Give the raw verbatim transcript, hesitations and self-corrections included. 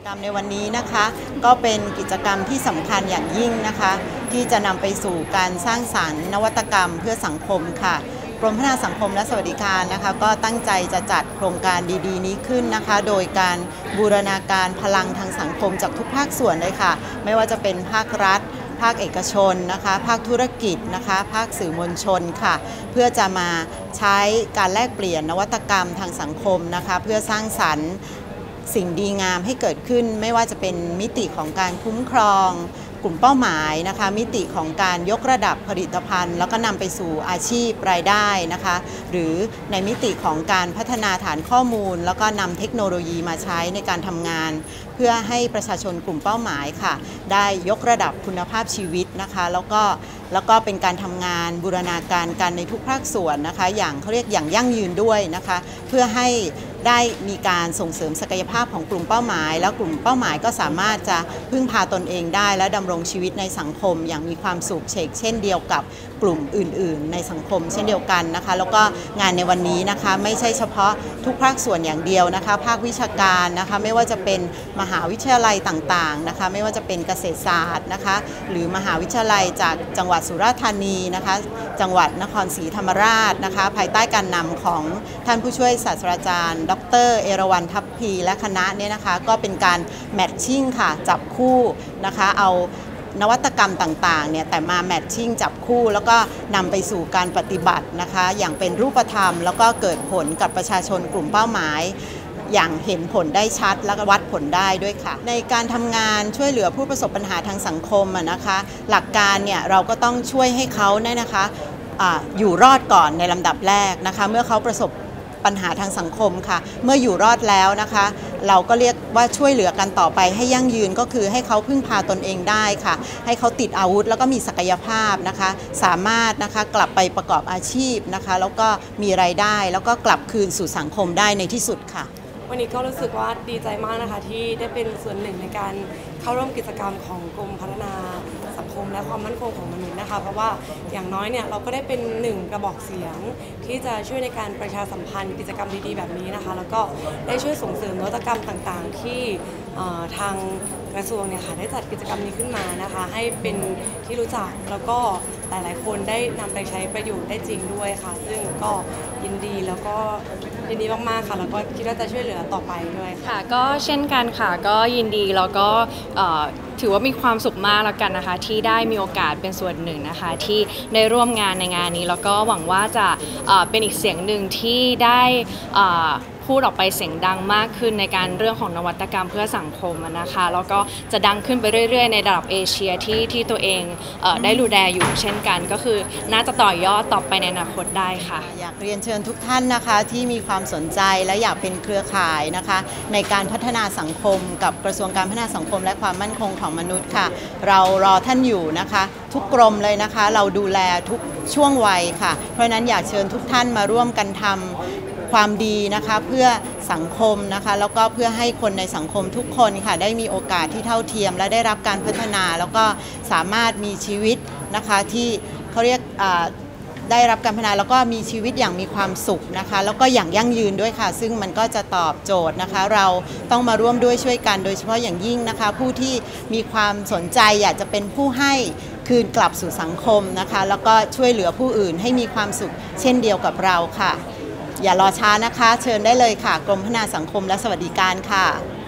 รรมในวันนี้นะคะก็เป็นกิจกรรมที่สำคัญอย่างยิ่งนะคะที่จะนำไปสู่การสร้างสรรค์นวัตกรรมเพื่อสังคมค่ะกรมพัฒนาสังคมและสวัสดิการนะคะก็ตั้งใจจะจัดโครงการดีๆนี้ขึ้นนะคะโดยการบูรณาการพลังทางสังคมจากทุกภาคส่วนเลยค่ะไม่ว่าจะเป็นภาครัฐภาคเอกชนนะคะภาคธุรกิจนะคะภาคสื่อมวลชนค่ะเพื่อจะมาใช้การแลกเปลี่ยนนวัตกรรมทางสังคมนะคะเพื่อสร้างสรรค์สิ่งดีงามให้เกิดขึ้นไม่ว่าจะเป็นมิติของการคุ้มครองกลุ่มเป้าหมายนะคะมิติของการยกระดับผลิตภัณฑ์แล้วก็นำไปสู่อาชีพรายได้นะคะหรือในมิติของการพัฒนาฐานข้อมูลแล้วก็นำเทคโนโลยีมาใช้ในการทำงานเพื่อให้ประชาชนกลุ่มเป้าหมายค่ะได้ยกระดับคุณภาพชีวิตนะคะแล้วก็แล้วก็เป็นการทำงานบูรณาการกันในทุกภาคส่วนนะคะอย่างเขาเรียกอย่างยั่งยืนด้วยนะคะเพื่อให้ได้มีการส่งเสริมศักยภาพของกลุ่มเป้าหมายแล้วกลุ่มเป้าหมายก็สามารถจะพึ่งพาตนเองได้และดำรงชีวิตในสังคมอย่างมีความสุขเชกเช่นเดียวกับกลุ่มอื่นๆในสังคมเช่นเดียวกันนะคะแล้วก็งานในวันนี้นะคะไม่ใช่เฉพาะทุกภาคส่วนอย่างเดียวนะคะภาควิชาการนะคะไม่ว่าจะเป็นมหาวิทยาลัยต่างๆนะคะไม่ว่าจะเป็นเกษตรศาสตร์นะคะหรือมหาวิทยาลัยจากจังหวัดสุราษฎร์ธานีนะคะจังหวัดนครศรีธรรมราชนะคะภายใต้การนำของท่านผู้ช่วยศาสตราจารย์ดรเอราวัณทัพพีและคณะเนี่ยนะคะก็เป็นการแมทชิ่งค่ะจับคู่นะคะเอานวัตกรรมต่างๆเนี่ยแต่มาแมทชิ่งจับคู่แล้วก็นำไปสู่การปฏิบัตินะคะอย่างเป็นรูปธรรมแล้วก็เกิดผลกับประชาชนกลุ่มเป้าหมายอย่างเห็นผลได้ชัดและวัดผลได้ด้วยค่ะในการทำงานช่วยเหลือผู้ประสบปัญหาทางสังคมนะคะหลักการเนี่ยเราก็ต้องช่วยให้เขาเนี่ยนะคะอยู่รอดก่อนในลำดับแรกนะคะเมื่อเขาประสบปัญหาทางสังคมค่ะเมื่ออยู่รอดแล้วนะคะเราก็เรียกว่าช่วยเหลือกันต่อไปให้ยั่งยืนก็คือให้เขาพึ่งพาตนเองได้ค่ะให้เขาติดอาวุธแล้วก็มีศักยภาพนะคะสามารถนะคะกลับไปประกอบอาชีพนะคะแล้วก็มีรายได้แล้วก็กลับคืนสู่สังคมได้ในที่สุดค่ะวันนี้ก็รู้สึกว่าดีใจมากนะคะที่ได้เป็นส่วนหนึ่งในการเข้าร่วมกิจกรรมของกรมพัฒนาสังคมและความมั่นคงของมนุษย์นะคะเพราะว่าอย่างน้อยเนี่ยเราก็ได้เป็นหนึ่งกระบอกเสียงที่จะช่วยในการประชาสัมพันธ์กิจกรรมดีๆแบบนี้นะคะแล้วก็ได้ช่วยส่งเสริมนวัตกรรมต่างๆที่ทางกระทรวงเนี่ยค่ะได้จัดกิจกรรมนี้ขึ้นมานะคะให้เป็นที่รู้จักแล้วก็หลายๆคนได้นำไปใช้ประโยชน์ได้จริงด้วยค่ะซึ่งก็ยินดีแล้วก็ยินดีมากๆค่ะแล้วก็คิดว่าจะช่วยเหลือต่อไปด้วยค่ะก็เช่นกันค่ะก็ยินดีแล้วก็ถือว่ามีความสุขมากแล้วกันนะคะที่ได้มีโอกาสเป็นส่วนหนึ่งนะคะที่ได้ร่วมงานในงานนี้แล้วก็หวังว่าจะเป็นอีกเสียงหนึ่งที่ได้พูดออกไปเสียงดังมากขึ้นในการเรื่องของนวัตกรรมเพื่อสังคมนะคะแล้วก็จะดังขึ้นไปเรื่อยๆในระดับเอเชียที่ที่ตัวเองเอ่อได้ดูแลอยู่เช่นกันก็คือน่าจะต่อยอดต่อไปในอนาคตได้ค่ะอยากเรียนเชิญทุกท่านนะคะที่มีความสนใจและอยากเป็นเครือข่ายนะคะในการพัฒนาสังคมกับกระทรวงการพัฒนาสังคมและความมั่นคงของมนุษย์ค่ะเรารอท่านอยู่นะคะทุกกรมเลยนะคะเราดูแลทุกช่วงวัยค่ะเพราะฉะนั้นอยากเชิญทุกท่านมาร่วมกันทำความดีนะคะเพื่อสังคมนะคะแล้วก็เพื่อให้คนในสังคมทุกคนค่ะได้มีโอกาสที่เท่าเทียมและได้รับการพัฒนาแล้วก็สามารถมีชีวิตนะคะที่เขาเรียกได้รับการพัฒนาแล้วก็มีชีวิตอย่างมีความสุขนะคะแล้วก็อย่างยั่งยืนด้วยค่ะซึ่งมันก็จะตอบโจทย์นะคะเราต้องมาร่วมด้วยช่วยกันโดยเฉพาะอย่างยิ่งนะคะผู้ที่มีความสนใจอยากจะเป็นผู้ให้คืนกลับสู่สังคมนะคะแล้วก็ช่วยเหลือผู้อื่นให้มีความสุขเช่นเดียวกับเราค่ะอย่ารอช้านะคะเชิญได้เลยค่ะกรมพัฒนาสังคมและสวัสดิการค่ะ